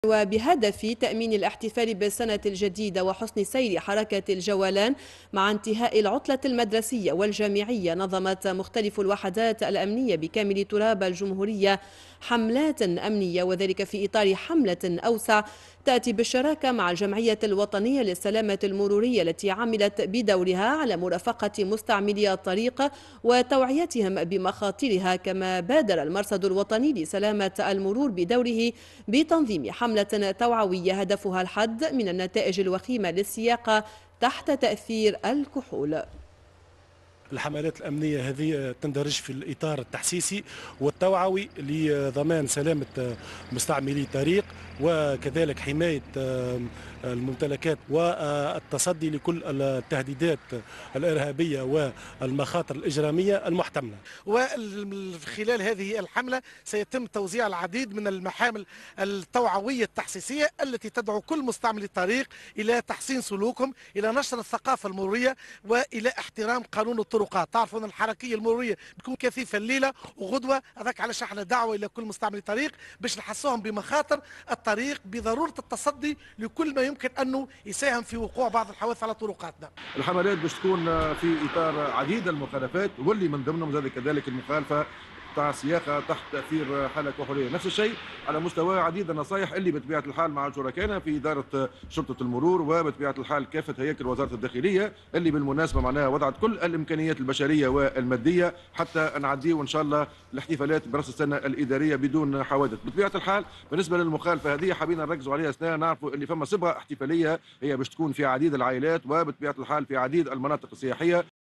وبهدف تأمين الاحتفال بالسنة الجديدة وحسن سير حركة الجولان مع انتهاء العطلة المدرسية والجامعية، نظمت مختلف الوحدات الأمنية بكامل تراب الجمهورية حملات أمنية، وذلك في إطار حملة أوسع تأتي بالشراكة مع الجمعية الوطنية للسلامة المرورية التي عملت بدورها على مرافقة مستعملي الطريق وتوعيتهم بمخاطرها. كما بادر المرصد الوطني لسلامة المرور بدوره بتنظيم حملة توعوية هدفها الحد من النتائج الوخيمة للسياقة تحت تأثير الكحول. الحملات الأمنية هذه تندرج في الإطار التحسيسي والتوعوي لضمان سلامة مستعملي الطريق، وكذلك حماية الممتلكات والتصدي لكل التهديدات الإرهابية والمخاطر الإجرامية المحتملة. وخلال هذه الحملة سيتم توزيع العديد من المحامل التوعوية التحسيسية التي تدعو كل مستعملي الطريق إلى تحسين سلوكهم، إلى نشر الثقافة المرورية، وإلى احترام قانون الطرقات. تعرفوا أن الحركية المرورية بتكون كثيفة الليلة وغدوة، هذاك علاش احنا دعوة إلى كل مستعملي طريق باش نحسوهم بمخاطر الطريق، بضرورة التصدي لكل ما يمكن أنه يساهم في وقوع بعض الحوادث على طرقاتنا. الحملات باش تكون في إطار عديد المخالفات، واللي من ضمنهم زاد كذلك المخالفة تاع سياقه تحت تاثير حاله كحوليه. نفس الشيء على مستوى عديد النصائح اللي بطبيعه الحال مع شركائنا في اداره شرطه المرور، وبطبيعه الحال كافه هياكل وزاره الداخليه اللي بالمناسبه معناها وضعت كل الامكانيات البشريه والماديه حتى نعديوا ان شاء الله الاحتفالات براس السنه الاداريه بدون حوادث. بطبيعه الحال بالنسبه للمخالفه هذه حبينا نركزوا عليها اثناء نعرفوا اللي فما صبغه احتفاليه هي باش تكون في عديد العائلات، وبطبيعه الحال في عديد المناطق السياحيه.